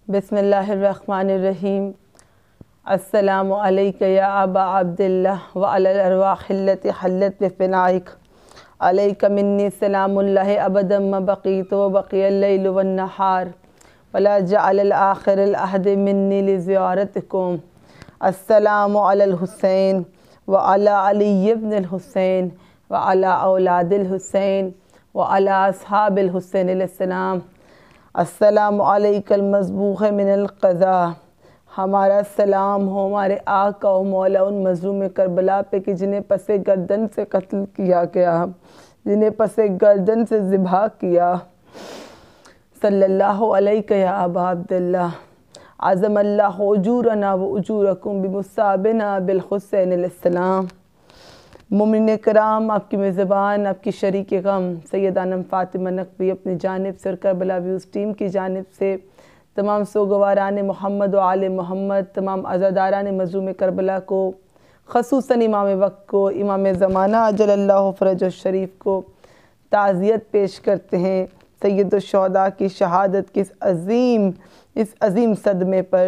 بسم اللہ الرحمن الرحیم۔ السلام علیکہ یا ابا عبداللہ وعلی الارواح التي حلت بفنائک، علیک منی سلام اللہ ابدا ما بقیت وبقی اللیل والنہار ولا جعل الآخر العہد منی لزیارتکم۔ السلام علی الحسین وعلی علی ابن الحسین وعلی اولاد الحسین وعلی اصحاب الحسین علیہ السلام۔ السلام علیک المذبوح من القضاء۔ ہمارا سلام ہو ہمارے آقا و مولا ان مظلوم کربلا پہ کہ جنہیں پس گردن سے قتل کیا گیا، جنہیں پس گردن سے ذبح کیا۔ صلی اللہ علیہ یا ابا عبداللہ۔ عظم اللہ اجورنا و اجورکم بمصابنا بالحسین علیہ السلام۔ مومنین کرام، آپ کی میزبان، آپ کی شریک غم سیدہ انعم فاطمہ نقوی اپنی جانب سے اور کربلا ویوز ٹیم کی جانب سے تمام سوگواران محمد و آل محمد، تمام عزاداران مظلوم کربلا کو، خصوصاً امام وقت کو، امام زمانہ اجل اللہ فرج الشریف کو تعزیت پیش کرتے ہیں سید الشہداء کی شہادت کے اس عظیم صدمے پر۔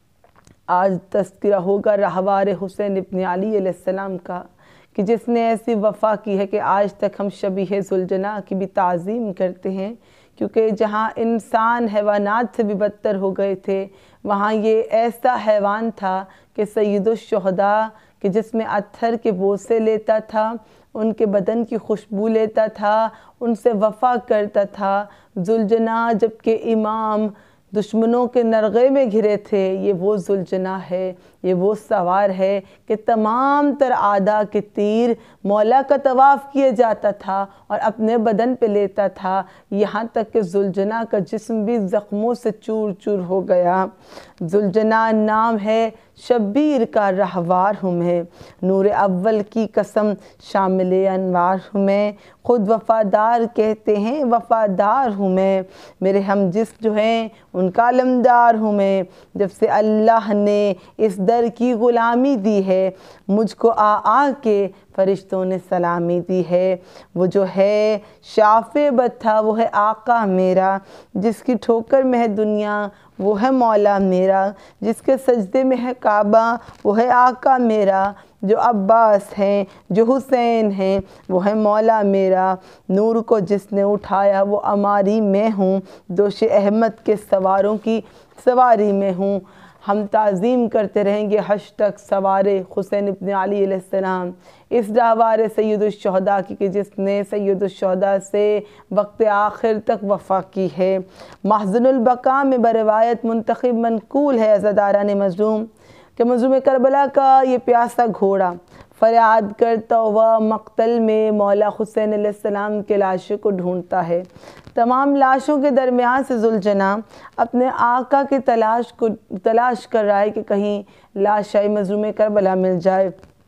آج تذکرہ ہوگا رہوار حسین ابن علی علیہ السلام کا، کہ جس نے ایسی وفا کی ہے کہ آج تک ہم شبیہ ذوالجناح کی بھی تعظیم کرتے ہیں، کیونکہ جہاں انسان حیوانات سے بھی بدتر ہو گئے تھے، وہاں یہ ایسا حیوان تھا کہ سید الشہداء کہ جس میں عطر کے بوسے لیتا تھا، ان کے بدن کی خوشبو لیتا تھا، ان سے وفا کرتا تھا۔ ذوالجناح جبکہ امام دشمنوں کے نرغے میں گھرے تھے، یہ وہ ذوالجناح ہے، یہ وہ سوار ہے کہ تمام تر اعداء کے تیر مولا کا طواف کیے جاتا تھا اور اپنے بدن پہ لیتا تھا، یہاں تک کہ ذوالجناح کا جسم بھی زخموں سے چور چور ہو گیا۔ ذوالجناح نام ہے، شبیر کا رہوار ہوں میں، نور اول کی قسم شامل انوار ہوں میں، خود وفادار کہتے ہیں وفادار ہوں میں، میرے ہم جس جو ہیں ان کا علمدار ہوں میں، جب سے اللہ نے اس در کی غلامی دی ہے، مجھ کو آ کے فرشتوں نے سلامی دی ہے۔ وہ جو ہے شافع بد تھا وہ ہے آقا میرا، جس کی ٹھوکر میں ہے دنیا وہ ہے مولا میرا، جس کے سجدے میں ہے کعبہ وہ ہے آقا میرا، جو عباس ہیں جو حسین ہیں وہ ہے مولا میرا، نور کو جس نے اٹھایا وہ اماری میں ہوں، دوش احمد کے سواروں کی سواری میں ہوں۔ ہم تعظیم کرتے رہیں گے حشر تک سوارے حسین ابن علی علیہ السلام، اس رہوار سید الشہداء کی کہ جس نے سید الشہداء سے وقت آخر تک وفا کی ہے۔ محزن البقاء میں بروایت منتخب منقول ہے عزاداران مظلوم کہ مظلوم کربلا کا یہ پیاسا گھوڑا فریاد کرتا ہوا مقتل میں مولا حسین علیہ السلام کے لاشوں کو ڈھونڈتا ہے۔ تمام لاشوں کے درمیان سے ذوالجناح اپنے آقا کی تلاش کر رہا ہے کہ کہیں لاش مظلوم کربلا مل جائے۔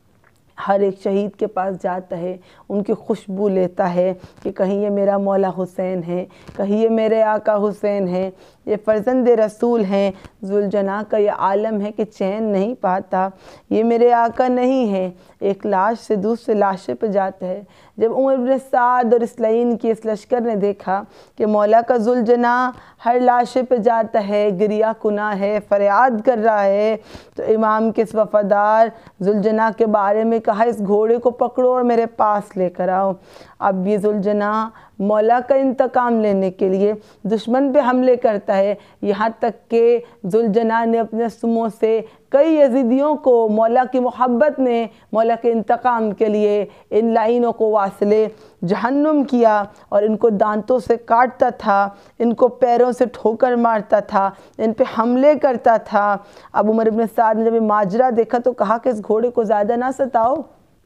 ہر ایک شہید کے پاس جاتا ہے، ان کی خوشبو لیتا ہے کہ کہیں یہ میرا مولا حسین ہے، کہیں یہ میرے آقا حسین ہیں، یہ فرزند رسول ہیں۔ ذوالجناح کا یہ عالم ہے کہ چین نہیں پاتا، یہ میرے آقا نہیں ہے، ایک لاش سے دوسرے لاشے پہ جاتا ہے۔ جب عمر بن سعد اور اسلعین کی اس لشکر نے دیکھا کہ مولا کا ذوالجناح ہر لاشے پہ جاتا ہے، گریہ کناں ہے، فریاد کر رہا ہے، تو امام کے اس وفادار ذوالجناح کے بارے میں کہا اس گھوڑے کو پکڑو اور میرے پاس لے کر آؤ۔ اب یہ ذوالجناح مولا کا انتقام لینے کے لیے دشمن پہ حملے کرتا ہے، یہاں تک کہ ذوالجناح نے اپنے سموں سے کئی یزیدیوں کو مولا کی محبت میں مولا کے انتقام کے لیے ان لائنوں کو واصلے جہنم کیا اور ان کو دانتوں سے کاٹتا تھا، ان کو پیروں سے ٹھوکر مارتا تھا، ان پہ حملے کرتا تھا۔ اب عمر بن سعد نے جب یہ ماجرا دیکھا تو کہا کہ اس گھوڑے کو زیادہ نہ ستاؤ،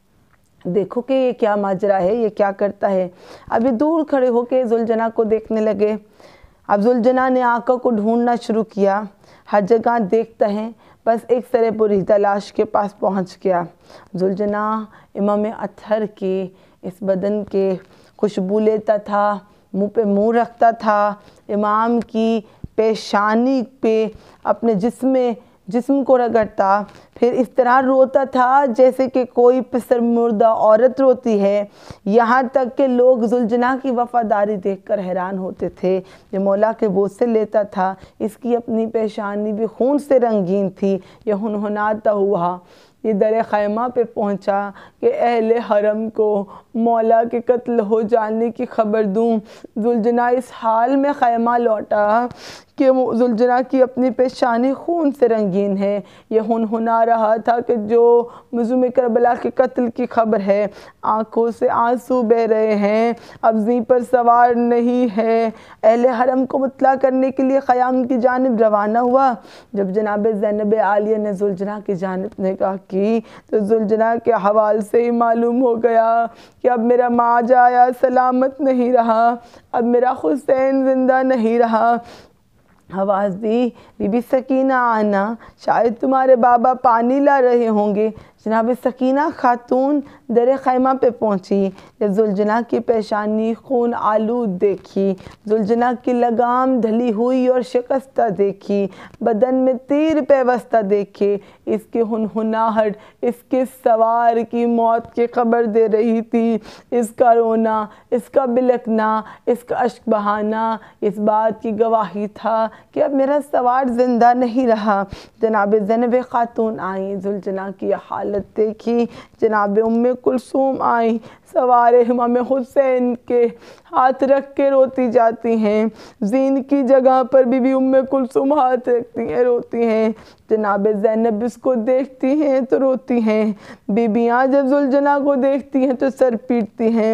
دیکھو کہ یہ کیا ماجرا ہے، یہ کیا کرتا ہے۔ اب یہ دور کھڑے ہو کے ذوالجناح کو دیکھنے لگے۔ اب ذوالجناح نے آقا کو ڈھونڈنا شروع کیا، ہر جگہ دیکھتا ہے، بس ایک سرے بریدہ لاش کے پاس پہنچ گیا۔ ذوالجناح امام اطہر کے اس بدن کے خوشبو لیتا تھا، منہ پہ منہ رکھتا تھا، امام کی پیشانی پہ اپنے جسم کو رگڑتا، پھر اس طرح روتا تھا جیسے کہ کوئی پسر مردہ عورت روتی ہے، یہاں تک کہ لوگ ذوالجناح کی وفاداری دیکھ کر حیران ہوتے تھے۔ یہ مولا کے بوسے لیتا تھا، اس کی اپنی پیشانی بھی خون سے رنگین تھی۔ یہ ہنہناتا ہوا یہ در خیمہ پہ پہنچا کہ اہل حرم کو مولا کے قتل ہو جانے کی خبر دوں۔ ذوالجناح اس حال میں خیمہ لوٹا کہ ذوالجناح کی اپنی پیشانی خون سے رنگین ہے۔ یہ ہنہنا رہا تھا کہ جو مظلوم کربلا کے قتل کی خبر ہے، آنکھوں سے آنسو بہہ رہے ہیں، اب زیں پر سوار نہیں ہے۔ اہل حرم کو مطلع کرنے کے لیے خیام کی جانب روانہ ہوا۔ جب جناب زینب عالیہ نے ذوالجناح کی جانب نگاہ کی تو ذوالجناح کے حوال سے ہی معلوم ہو گیا کہ اب میرا ماں جایا سلامت نہیں رہا، اب میرا حسین زندہ نہیں رہا۔ آواز دی، بی بی سکینہ آنا، شاید تمہارے بابا پانی لا رہے ہوں گے۔ جناب سکینہ خاتون در خیمہ پہ پہنچی۔ جب ذوالجناح کی پیشانی خون آلود دیکھی، ذوالجناح کی لگام ڈھلی ہوئی اور شکستہ دیکھی، بدن میں تیر پیوستہ دیکھے، اس کی ہنہناہٹ اس کے سوار کی موت کی خبر دے رہی تھی۔ اس کا رونا، اس کا بلکنا، اس کا اشک بہانا اس بات کی گواہی تھا کہ اب میرا سوار زندہ نہیں رہا۔ جناب زینب خاتون آئیں، ذوالجناح کی حالت دیکھی۔ جناب ام کلثوم آئیں، سوار امام حسین کے ہاتھ رکھ کے روتی جاتی ہیں۔ زین کی جگہ پر بی ام کلثوم ہاتھ رکھتی ہیں، روتی ہیں۔ جناب زینب اس کو دیکھتی ہیں تو روتی ہیں۔ بیبیاں جب ذوالجناح کو دیکھتی ہیں تو سر پیٹتی ہیں۔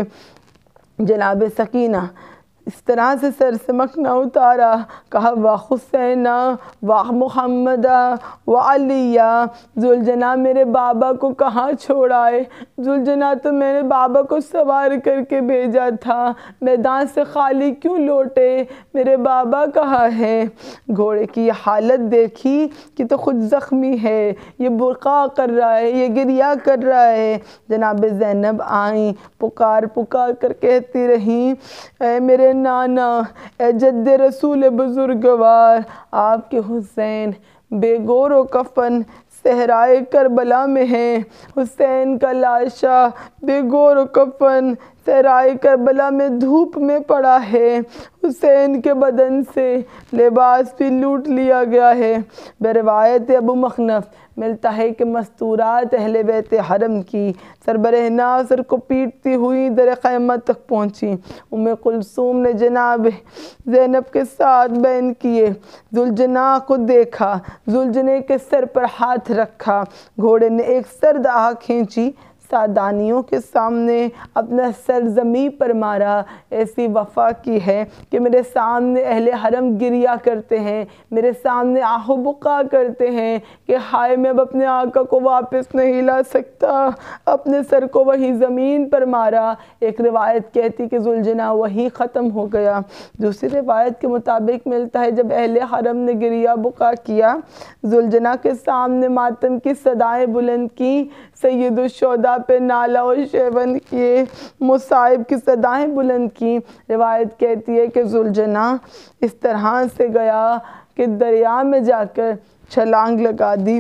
جناب سکینہ اس طرح سے سر سے مکھنا اتارا، کہا واہ حسینہ، واہ محمدہ، واہ علیہ، ذوالجناح میرے بابا کو کہاں چھوڑ آئے؟ ذوالجناح تو میں نے بابا کو سوار کر کے بھیجا تھا، میدان سے خالی کیوں لوٹے؟ میرے بابا کہاں ہے؟ گھوڑے کی یہ حالت دیکھی کہ تو خود زخمی ہے، یہ برقع کر رہا ہے، یہ گریہ کر رہا ہے۔ جناب زینب آئیں، پکار پکار کر کہتی رہیں، اے میرے نانا، اے جد رسول بزرگوار، آپ کے حسین بے گور و کفن صحرائے کربلا میں ہیں۔ حسین کا لاشا بے گور و کفن صحرائے کربلا میں دھوپ میں پڑا ہے۔ حسین کے بدن سے لباس بھی لوٹ لیا گیا ہے۔ بروایت ابو مخنف ملتا ہے کہ مستورات اہل بیت حرم کی سربرہنا سر کو پیٹتی ہوئی در خیمہ تک پہنچی۔ ام کلثوم نے جناب زینب کے ساتھ بیعت کیے، ذوالجناح کو دیکھا، ذوالجناح کے سر پر ہاتھ رکھا۔ گھوڑے نے ایک سرد آہ کھینچی، سادانیوں کے سامنے اپنا سر زمین پر مارا۔ ایسی وفا کی ہے کہ میرے سامنے اہل حرم گریہ کرتے ہیں، میرے سامنے آہ و بکا کرتے ہیں کہ ہائے میں اب اپنے آقا کو واپس نہیں لا سکتا۔ اپنے سر کو وہی زمین پر مارا۔ ایک روایت کہتی کہ ذوالجناح وہی ختم ہو گیا۔ دوسری روایت کے مطابق ملتا ہے جب اہل حرم نے گریہ بکا کیا، ذوالجناح کے سامنے ماتم کی صدائیں بلند کی، سید الشہداء پہ نالہ و شیون کیے، مصائب کی صدائیں بلند کی۔ روایت کہتی ہے کہ ذوالجناح اس طرح سے گیا کہ دریا میں جا کر چھلانگ لگا دی۔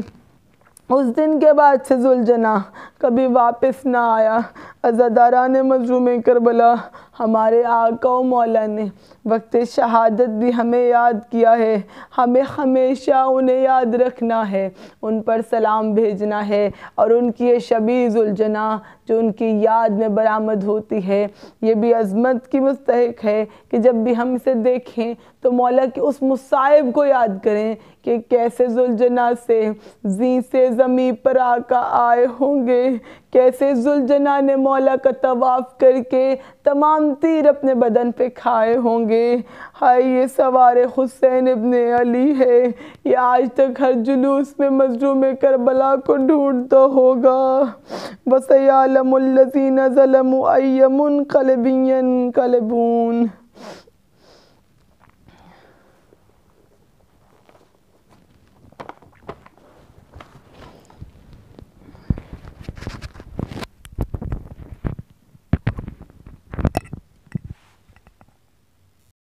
اس دن کے بعد سے ذوالجناح کبھی واپس نہ آیا۔ عزاداران مظلوم کربلا، ہمارے آقا و مولا نے وقت شہادت بھی ہمیں یاد کیا ہے، ہمیں ہمیشہ انہیں یاد رکھنا ہے، ان پر سلام بھیجنا ہے، اور ان کی یہ شبیہ ذوالجناح جو ان کی یاد میں برآمد ہوتی ہے یہ بھی عظمت کی مستحق ہے کہ جب بھی ہم اسے دیکھیں تو مولا کی اس مصائب کو یاد کریں کہ کیسے ذوالجناح سے زیں سے زمین پر آقا آئے ہوں گے، کیسے ذوالجناح نے مولا کا طواف کر کے تمام تیر اپنے بدن پہ کھائے ہوں گے۔ ہائے یہ سوار حسین ابن علی ہے، یہ آج تک ہر جلوس میں مظلوم کربلا کو ڈھونڈتا ہوگا۔ وَسَيَعْلَمُ الَّذِينَ ظَلَمُوا أَيَّ مُنْقَلَبٍ يَنْقَلِبُونَ۔